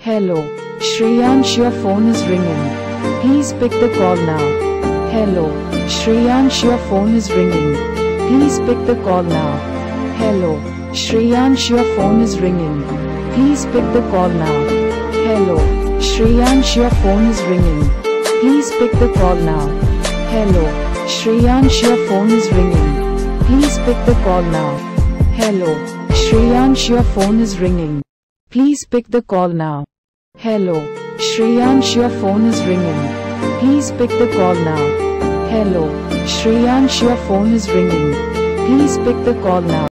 Hello, Shreyansh, your phone is ringing. Please pick the call now. Hello, Shreyansh, your phone is ringing. Please pick the call now. Hello, Shreyansh, your phone is ringing. Please pick the call now. Hello, Shreyansh, your phone is ringing. Please pick the call now. Hello, Shreyansh, your phone is ringing. Please pick the call now. Hello, Shreyansh, your phone is ringing. Please pick the call now. Hello, Shreyansh, your phone is ringing. Please pick the call now. Hello, Shreyansh, your phone is ringing. Please pick the call now.